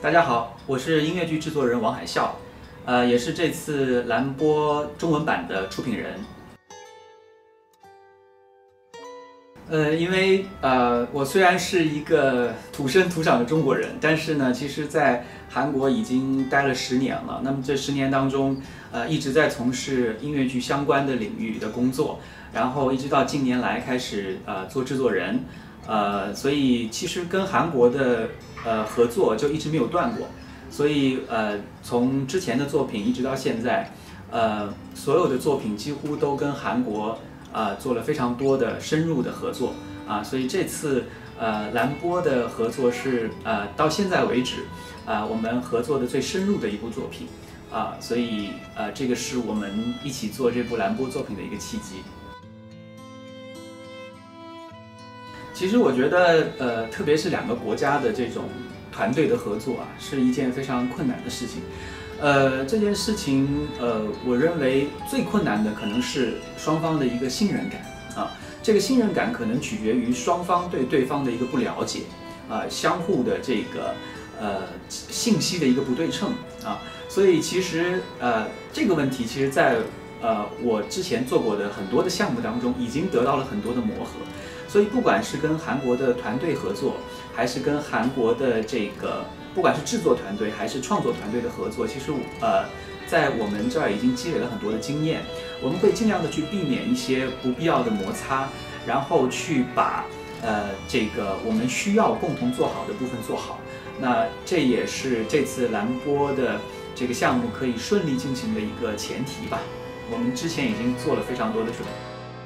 大家好，我是音乐剧制作人王海啸，也是这次蓝波中文版的出品人。因为我虽然是一个土生土长的中国人，但是呢，其实在韩国已经待了10年了。那么这10年当中，一直在从事音乐剧相关的领域的工作，然后一直到近年来开始做制作人，所以其实跟韩国的合作就一直没有断过。所以从之前的作品一直到现在，所有的作品几乎都跟韩国做了非常多的深入的合作所以这次蓝波的合作是到现在为止我们合作的最深入的一部作品所以这个是我们一起做这部蓝波作品的一个契机。其实我觉得特别是2个国家的这种团队的合作是一件非常困难的事情。这件事情，我认为最困难的可能是双方的一个信任感这个信任感可能取决于双方对对方的一个不了解相互的这个信息的一个不对称所以其实这个问题其实在我之前做过的很多的项目当中已经得到了很多的磨合。所以不管是跟韩国的团队合作，还是跟韩国的这个不管是制作团队还是创作团队的合作，其实在我们这儿已经积累了很多的经验。我们会尽量的去避免一些不必要的摩擦，然后去把这个我们需要共同做好的部分做好。那这也是这次蓝波的这个项目可以顺利进行的一个前提吧。我们之前已经做了非常多的准备。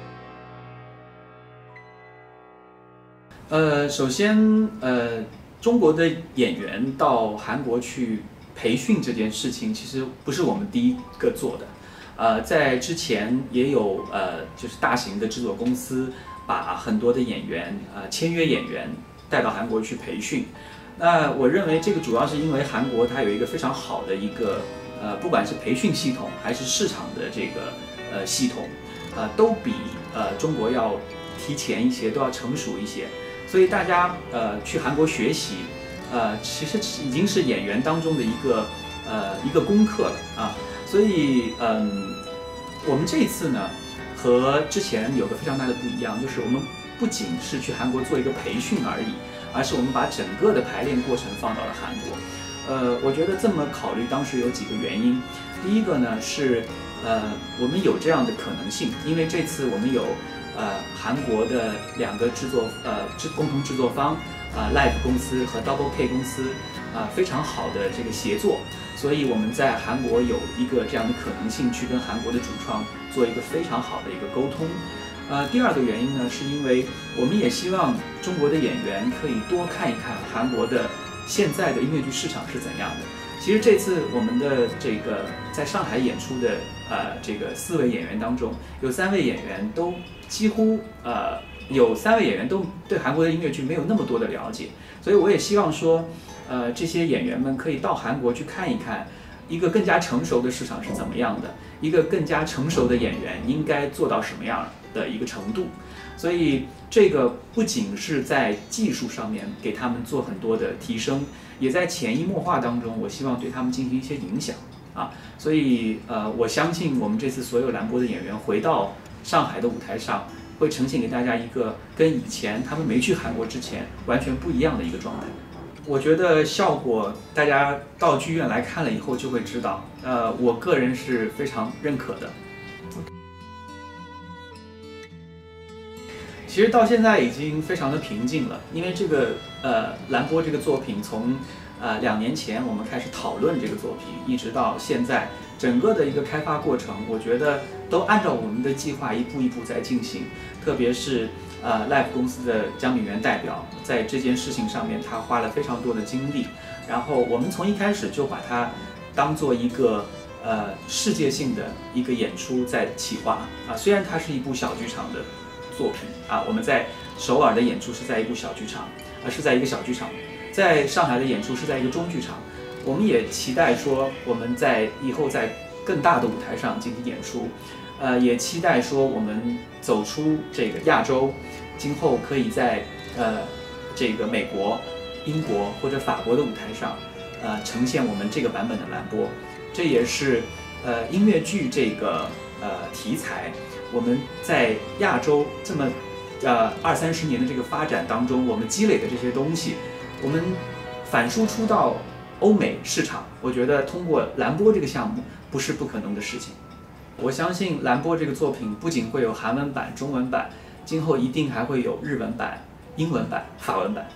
首先，中国的演员到韩国去培训这件事情，其实不是我们第一个做的。在之前也有就是大型的制作公司把很多的演员签约演员带到韩国去培训。那我认为这个主要是因为韩国它有一个非常好的一个不管是培训系统还是市场的这个系统都比中国要提前一些，都要成熟一些。所以大家去韩国学习，其实已经是演员当中的一个功课了所以我们这一次呢，和之前有个非常大的不一样，就是我们不仅是去韩国做一个培训而已，而是我们把整个的排练过程放到了韩国。我觉得这么考虑当时有几个原因。第一个呢是我们有这样的可能性，因为这次我们有韩国的2个共同制作方Live 公司和 Double K 公司非常好的这个协作，所以我们在韩国有一个这样的可能性去跟韩国的主创做一个非常好的一个沟通。第2个原因呢，是因为我们也希望中国的演员可以多看一看韩国的现在的音乐剧市场是怎样的。其实这次我们的这个在上海演出的这个4位演员当中，有3位演员都几乎有3位演员都对韩国的音乐剧没有那么多的了解，所以我也希望说这些演员们可以到韩国去看一看一个更加成熟的市场是怎么样的，一个更加成熟的演员应该做到什么样的一个程度。所以这个不仅是在技术上面给他们做很多的提升，也在潜移默化当中，我希望对他们进行一些影响所以我相信我们这次所有蓝波的演员回到上海的舞台上，会呈现给大家一个跟以前他们没去韩国之前完全不一样的一个状态。我觉得效果大家到剧院来看了以后就会知道，我个人是非常认可的。其实到现在已经非常的平静了，因为这个蓝波这个作品从2年前我们开始讨论这个作品，一直到现在整个的一个开发过程，我觉得都按照我们的计划一步一步在进行。特别是Live 公司的姜敏元代表在这件事情上面，他花了非常多的精力。然后我们从一开始就把它当做一个世界性的一个演出在企划虽然它是一部小剧场的作品我们在首尔的演出是在一部小剧场是在一个小剧场，在上海的演出是在一个中剧场。我们也期待说我们在以后在更大的舞台上进行演出，也期待说我们走出这个亚洲，今后可以在这个美国、英国或者法国的舞台上， 呈现我们这个版本的蓝波。这也是音乐剧这个题材，我们在亚洲这么20-30年的这个发展当中，我们积累的这些东西，我们反输出到欧美市场，我觉得通过蓝波这个项目不是不可能的事情。我相信蓝波这个作品不仅会有韩文版、中文版，今后一定还会有日文版、英文版、法文版。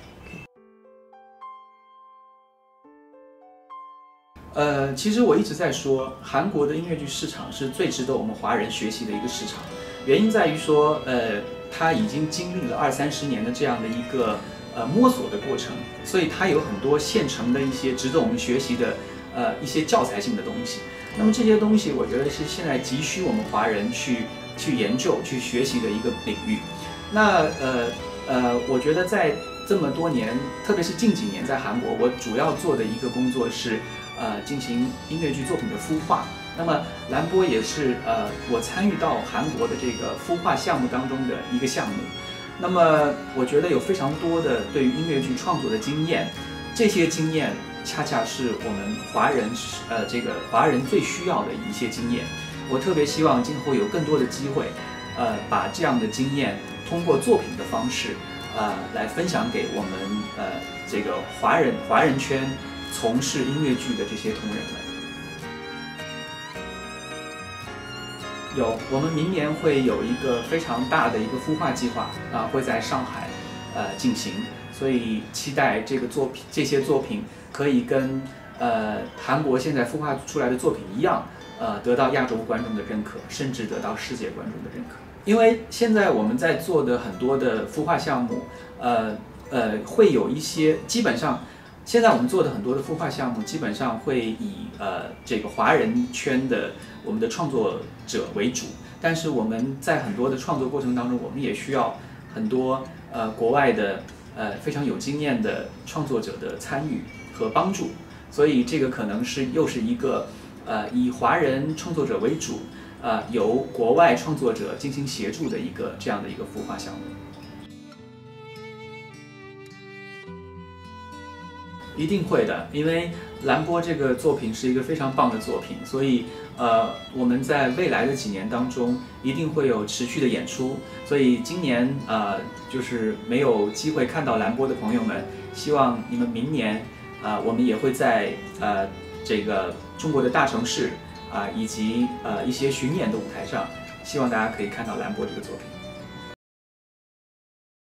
其实我一直在说，韩国的音乐剧市场是最值得我们华人学习的一个市场。原因在于说，它已经经历了20-30年的这样的一个摸索的过程，所以它有很多现成的一些值得我们学习的一些教材性的东西。那么这些东西，我觉得是现在急需我们华人去研究、去学习的一个领域。那我觉得在这么多年，特别是近几年在韩国，我主要做的一个工作是进行音乐剧作品的孵化。那么蓝波也是我参与到韩国的这个孵化项目当中的一个项目。那么我觉得有非常多的对于音乐剧创作的经验，这些经验恰恰是我们华人最需要的一些经验。我特别希望今后有更多的机会，把这样的经验通过作品的方式，来分享给我们这个华人圈从事音乐剧的这些同仁们。我们明年会有一个非常大的一个孵化计划会在上海进行，所以期待这些作品可以跟韩国现在孵化出来的作品一样，得到亚洲观众的认可，甚至得到世界观众的认可。因为现在我们在做的很多的孵化项目，会有一些基本上。现在我们做的很多的孵化项目，基本上会以这个华人圈的我们的创作者为主，但是我们在很多的创作过程当中，我们也需要很多国外的非常有经验的创作者的参与和帮助，所以这个可能又是一个以华人创作者为主，由国外创作者进行协助的这样的一个孵化项目。一定会的，因为蓝波这个作品是一个非常棒的作品，所以我们在未来的几年当中一定会有持续的演出。所以今年就是没有机会看到蓝波的朋友们，希望你们明年我们也会在这个中国的大城市以及一些巡演的舞台上，希望大家可以看到蓝波这个作品。